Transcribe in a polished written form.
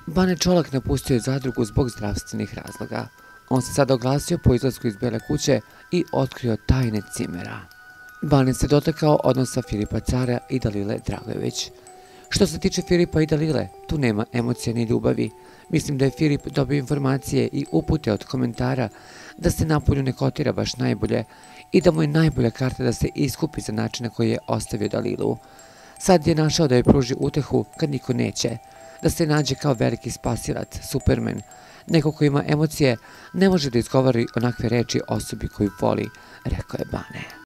Bane Čolak napustio je zadrugu zbog zdravstvenih razloga. On se sada oglasio po izlasku iz Bele kuće i otkrio tajne Cimera. Bane se dotakao odnosa Filipa Cara i Dalile Dragojević. Što se tiče Filipa i Dalile, tu nema emocija ni ljubavi. Mislim da je Filip dobio informacije i upute od komentara da se napolju ne kotira baš najbolje i da mu je najbolja karta da se iskupi za način na koji je ostavio Dalilu. Sad je našao da joj pruži utehu kad niko neće, da se nađe kao veliki spasilac, Superman. Neko ko ima emocije ne može da izgovori onakve reči osobi koju voli, rekao je Bane.